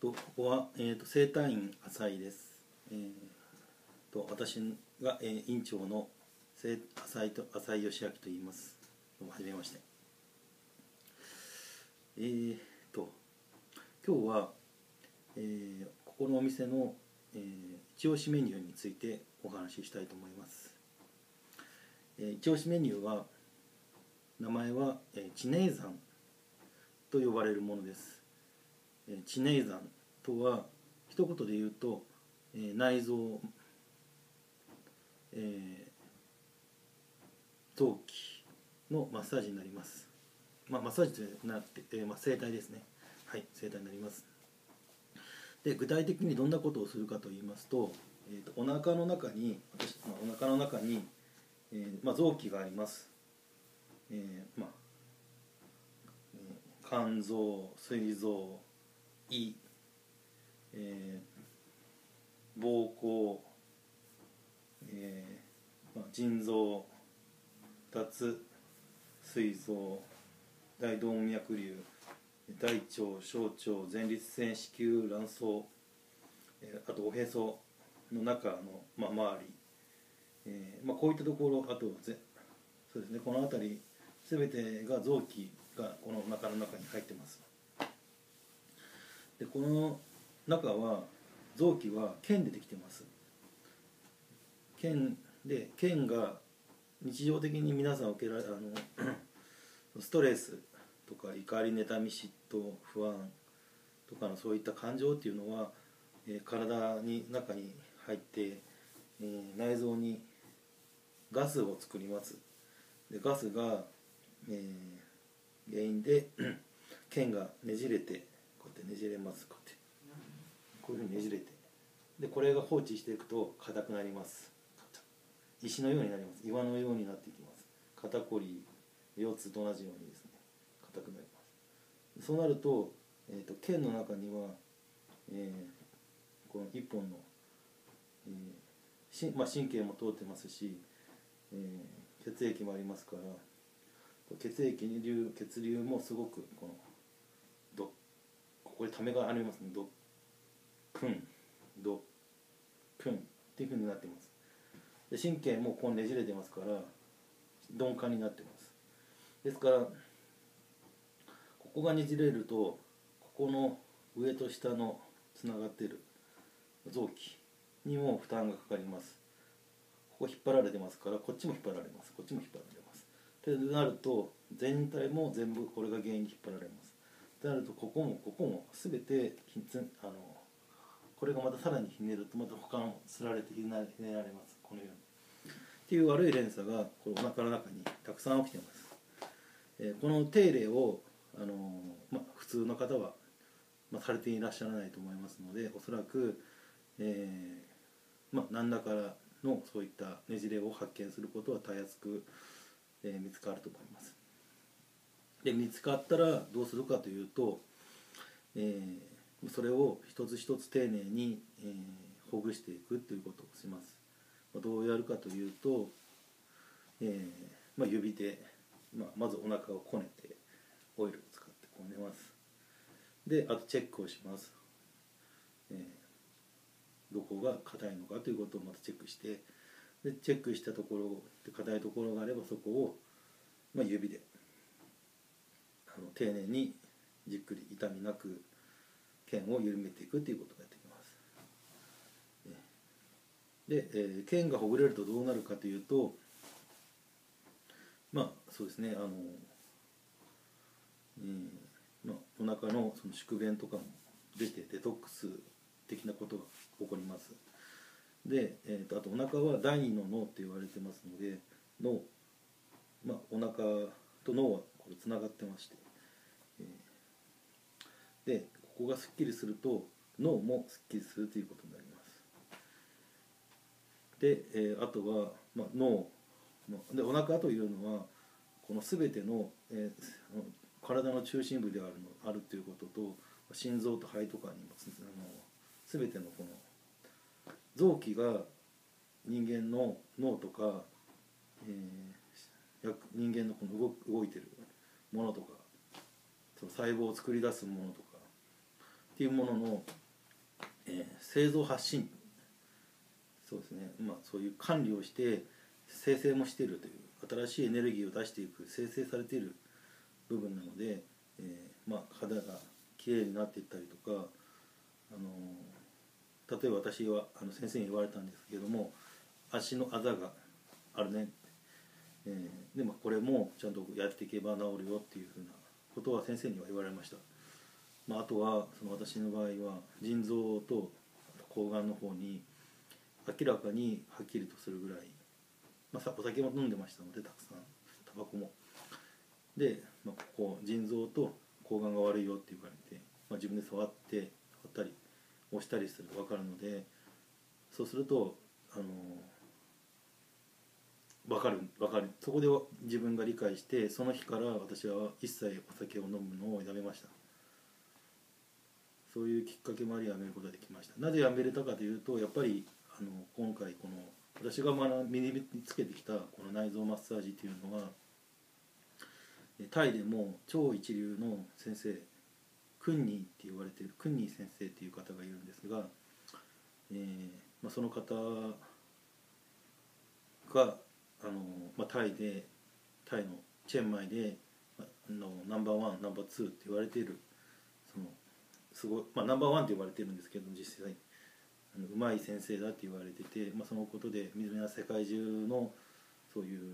ここは、整体院浅井です。私が、院長の浅井義明と言います。どうもはじめまして。今日は、ここのお店の、一押しメニューについてお話ししたいと思います。一押しメニューは名前は、知名山と呼ばれるものです。知名山とは一言で言うと、内臓、臓器のマッサージになります。マッサージとなって、整体ですね。はい、整体になります。で、具体的にどんなことをするかと言いますと、お腹の中に臓器があります。肝臓、膵臓、胃、膀胱、腎臓、脱、膵臓、大動脈瘤、大腸、小腸、前立腺、子宮、卵巣、あとおへその中の、周り、こういったところ、あとそうですね、この辺り全てが臓器がこのお腹の中に入ってます。でこの中は臓器は腱でできてます。腱が日常的に皆さん受けられストレスとか怒り、妬み、嫉妬、不安とかのそういった感情っていうのは、体に中に入って、内臓にガスを作ります。でガスが、原因で腱がねじれて、こうやってねじれます。こういうふうにねじれて、でこれが放置していくと硬くなります。石のようになります。岩のようになっていきます。肩こり、腰痛と同じようにですね、硬くなります。そうなると、腱の中には、この一本の、神経も通ってますし、血液もありますから、血流もすごくここにためがありますね。ドップンっていうふうになっています。で神経もこうねじれてますから鈍感になってます。ですからここがねじれると、ここの上と下のつながっている臓器にも負担がかかります。ここ引っ張られてますから、こっちも引っ張られます。こっちも引っ張られます。となると全体も全部これが原因に引っ張られます。となるとここも全てこれがまたさらにひねるとまた他のつられてひねられます。このようにっていう悪い連鎖がこのお腹の中にたくさん起きています。この手入れを普通の方は、されていらっしゃらないと思いますので、おそらく、何らかのそういったねじれを発見することはたやすく、見つかると思います。で見つかったらどうするかというと、それを一つ一つ丁寧に、ほぐしていくということをします。どうやるかというと、指で、まずお腹をこねてオイルを使ってこねます。であとチェックをします。どこが硬いのかということをまたチェックして、でチェックしたところで硬いところがあればそこを、指で丁寧にじっくり痛みなく腱を緩めていくということがやってきます。で、腱がほぐれるとどうなるかというと、そうですね、お腹のその宿便とかも出てデトックス的なことが起こります。で、あとお腹は第二の脳って言われてますので、お腹と脳はこれつながってまして、でここがすっきりすると脳もすっきりするということになります。で、あとは、脳でお腹というのはこの全ての、体の中心部であるということと、心臓と肺とかにも全てのこの臓器が人間の脳とか、人間のこの動いてるものとか、その細胞を作り出すものとかっっていうものの、製造発信、そうですね、そういう管理をして生成もしているという新しいエネルギーを出していく生成されている部分なので、肌がきれいになっていったりとか、例えば私は先生に言われたんですけども、足のあざがあるね、でもこれもちゃんとやっていけば治るよっていうふうなことは先生には言われました。あとは私の場合は腎臓と抗がんの方に明らかにはっきりとするぐらい、お酒も飲んでましたので、たくさんタバコもで、ここ腎臓と抗がんが悪いよって言われて、自分で触ったり押したりすると分かるので、そうすると分かる、そこで自分が理解して、その日から私は一切お酒を飲むのをやめました。そういうきっかけもありやめることができました。なぜやめれたかというと、やっぱり今回この私が身につけてきたこの内臓マッサージというのは、タイでも超一流の先生、クンニーって言われているクンニー先生っていう方がいるんですが、その方がタイのチェンマイでナンバーワンナンバーツーって言われている、すごい、ナンバーワンって言われてるんですけど、実際うまい先生だって言われてて、そのことで水辺は世界中のそういう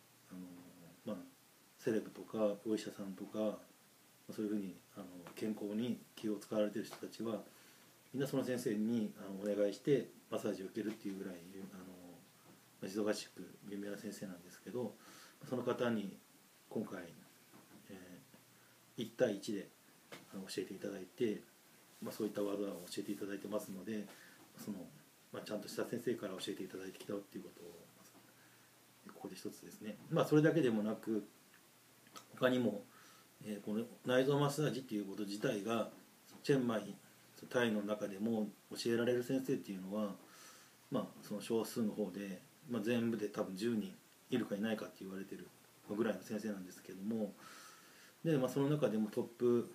セレブとかお医者さんとか、そういうふうに健康に気を使われている人たちはみんなその先生にお願いしてマッサージを受けるっていうぐらい忙しく有名な先生なんですけど、その方に今回、1対1で教えていただいて、そういった技を教えていただいてますので、ちゃんとした先生から教えていただいてきたっていうことをここで一つですね。それだけでもなく、他にも、この内臓マッサージっていうこと自体がチェンマイ、タイの中でも教えられる先生っていうのは、その少数の方で、全部で多分10人いるかいないかって言われてるぐらいの先生なんですけども、で、その中でもトップ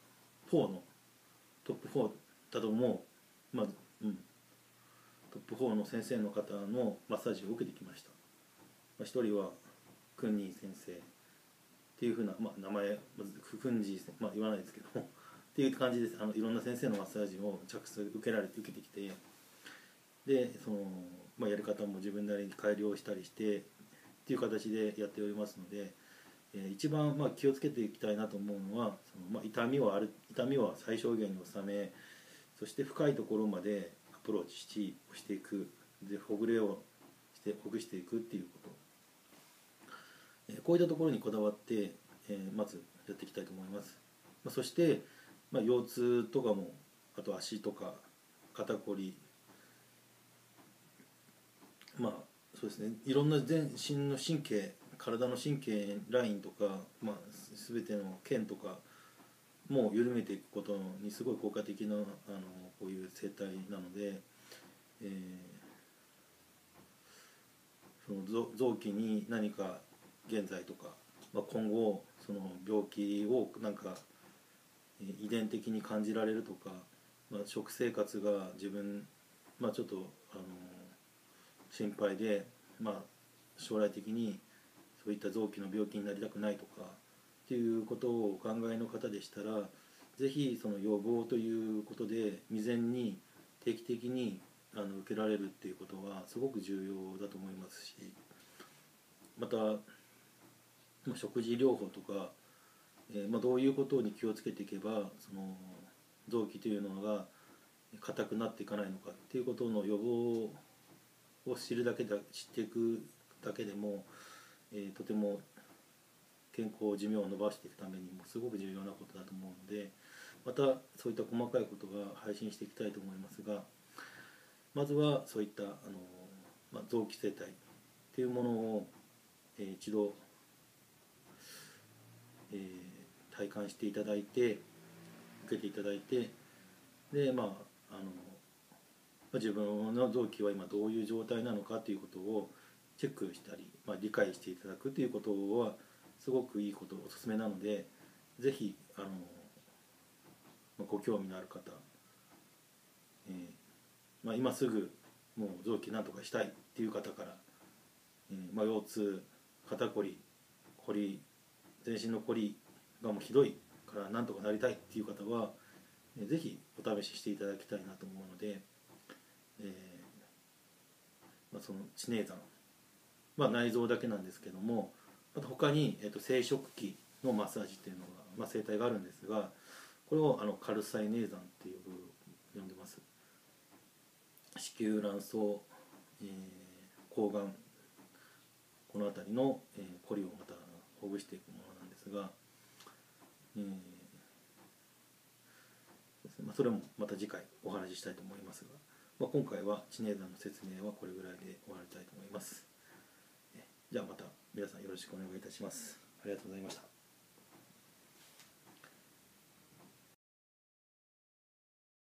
4だと思う、トップ4の先生の方のマッサージを受けてきました。一人はクンニー先生っていうふうな、名前クンジー、言わないですけどっていう感じです。いろんな先生のマッサージを受けてきて、でやり方も自分なりに改良したりしてっていう形でやっておりますので、一番気をつけていきたいなと思うのは、痛みは最小限に収め、そして深いところまでアプローチしていく、でほぐしていくっていうこと、こういったところにこだわって、まずやっていきたいと思います。そして、腰痛とかも、あと足とか肩こり、そうですね、いろんな全身の神経、体の神経ラインとか、全ての腱とかも緩めていくことにすごい効果的なこういう生態なので、その臓器に何か現在とか、今後その病気を遺伝的に感じられるとか、食生活が自分、ちょっと心配で、将来的にそういった臓器の病気になりたくないとかっていうことをお考えの方でしたら、ぜひその予防ということで未然に定期的に受けられるっていうことはすごく重要だと思いますし、また食事療法とか、どういうことに気をつけていけばその臓器というのが硬くなっていかないのかっていうことの予防を知っていくだけでも、とても健康寿命を伸ばしていくためにもすごく重要なことだと思うので、またそういった細かいことが配信していきたいと思いますが、まずはそういった臓器生態っていうものを、一度、体感していただいて受けていただいて、で自分の臓器は今どういう状態なのかということをチェックしたり、理解していただくということはすごくいいこと、おすすめなので、ぜひご興味のある方、今すぐもう臓器なんとかしたいっていう方から、腰痛、肩こり、こり、全身のこりがもうひどいからなんとかなりたいっていう方は、ぜひお試ししていただきたいなと思うので、その知名山、内臓だけなんですけども、また他に、生殖器のマッサージっていうのが、生態があるんですが、これをカルサイネー山っていう呼んでます。子宮卵巣、睾丸、この辺りの、こりをまたほぐしていくものなんですが、それもまた次回お話ししたいと思いますが、今回は知名山の説明はこれぐらいで終わりたいと思います。じゃあまた皆さんよろしくお願いいたします。ありがとうございました。